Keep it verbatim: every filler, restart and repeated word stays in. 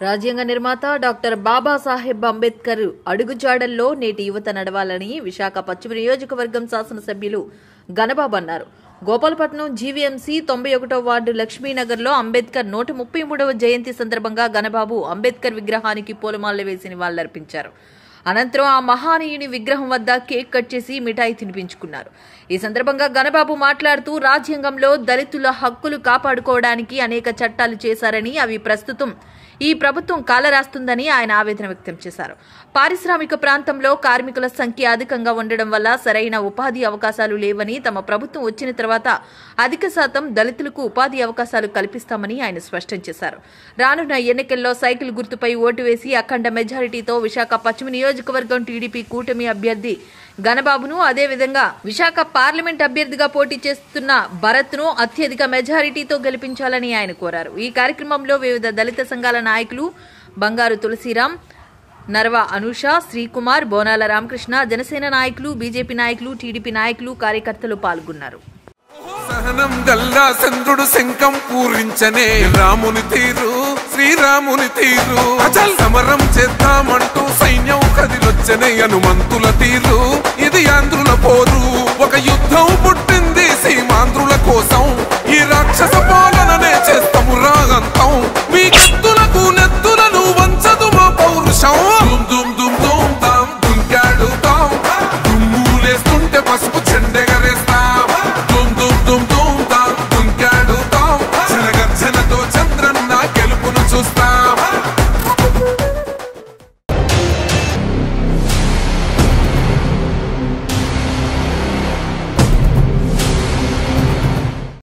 రాజ్యాంగ నిర్మాత డాక్టర్ బాబాసాహెబ్ అంబేద్కర్ అడుగుజాడల్లో నేటి యువత నడవాలని విశాఖ పశ్చిమ నియోజకవర్గం శాసనసభ్యులు గణబాబు అన్నారు. గోపాలపట్నం జీవీఎంసీ తొంభై ఒకటో వార్డు లక్ష్మీనగర్లో అంబేద్కర్ నూట ముప్పై మూడవ జయంతి సందర్భంగా గణబాబు అంబేద్కర్ విగ్రహానికి పూలమాలలు వేసి నివాళులర్పించారు. అనంతరం ఆ మహానీయుని విగ్రహం వద్ద కేక్ కట్ చేసి మిఠాయి తినిపించుకున్నారు. ఈ సందర్భంగా గణబాబు మాట్లాడుతూ రాజ్యాంగంలో దళితుల హక్కులు కాపాడుకోవడానికి అనేక చట్టాలు చేశారని అవి ప్రస్తుతం ఈ ప్రభుత్వం కాలరాస్తుందని ఆయన ఆవేదన వ్యక్తం చేశారు. పారిశ్రామిక ప్రాంతంలో కార్మికుల సంఖ్య అధికంగా ఉండడం వల్ల సరైన ఉపాధి అవకాశాలు లేవని, తమ ప్రభుత్వం వచ్చిన తర్వాత అధిక శాతం దళితులకు ఉపాధి అవకాశాలు కల్పిస్తామని ఆయన స్పష్టం చేశారు. రానున్న ఎన్నికల్లో సైకిల్ గుర్తుపై ఓటు వేసి అఖండ మెజారిటీతో విశాఖ పశ్చిమ నియోజకవర్గం టీడీపీ కూటమి అభ్యర్థి గణబాబును, అదేవిధంగా విశాఖ పార్లమెంట్ అభ్యర్థిగా పోటీ చేస్తున్న భరత్ ను అత్యధిక మెజారిటీతో గెలిపించాలని ఆయన కోరారు. ఈ కార్యక్రమంలో వివిధ దళిత సంఘాల నాయకులు బంగారు తులసిరాం, నర్వ అనూష, శ్రీకుమార్, బోనాల రామకృష్ణ, జనసేన నాయకులు, బీజేపీ నాయకులు, టీడీపీ నాయకులు, కార్యకర్తలు పాల్గొన్నారు. సహనం గల్లా చంద్రుడు శంఖం పూరించనే రాముని తీరు, శ్రీరాముని తీరు. అచల్ సమరం చేద్దామంటూ సైన్యం కదిలొచ్చనే హనుమంతుల తీరు. ఇది ఆంధ్రుల పోరు, ఒక